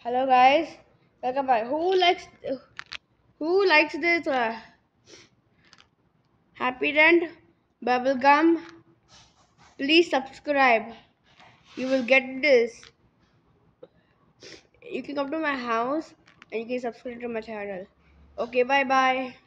Hello guys, welcome back. Who likes this happydent bubble gum? Please subscribe. You will get this. You can come to my house and you can subscribe to my channel. Okay, bye bye.